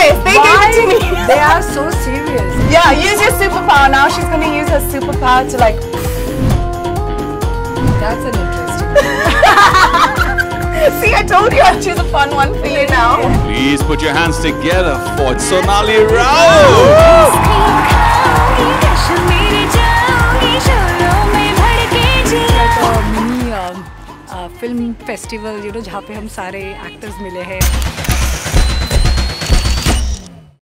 biased. They gave it to me. They are so serious. Yeah, use your superpower. Now she's going to use her superpower to like... That's an interesting See, I told you I'd choose a fun one for you now. Please put your hands together for Sonali Rao. mini film festival, you know, जहाँ पे हम सारे actors मिले हैं.